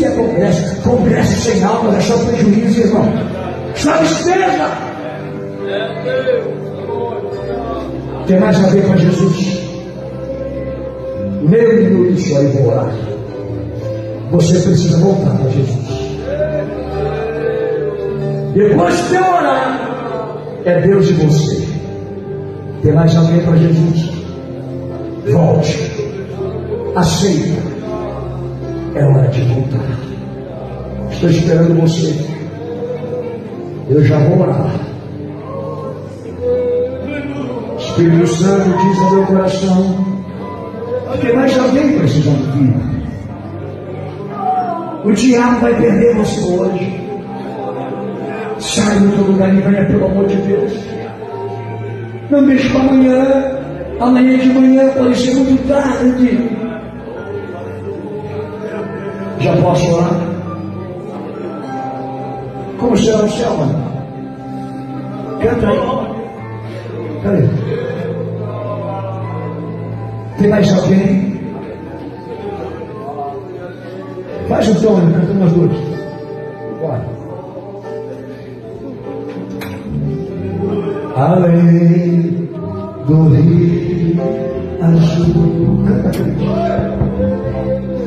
que é congresso. Congresso sem alma é só prejuízo, irmão. Só despesa. Tem mais a ver com Jesus. Meio minuto só e vou orar. Você precisa voltar para Jesus. Depois de eu orar, é Deus e você. Tem mais alguém para Jesus? Volte. Aceita. É hora de voltar. Estou esperando você. Eu já vou orar. Espírito Santo diz ao meu coração: tem mais alguém precisando vir. O diabo vai perder você hoje. Sai do teu lugar e venha, pelo amor de Deus. Não deixe para amanhã. Amanhã de manhã pode ser muito tarde. Já posso orar? Como será o céu, mano? Canta aí. Cadê? Tem mais alguém? Faz o tom, canta umas duas. Bora. Além do rio azul. Canta,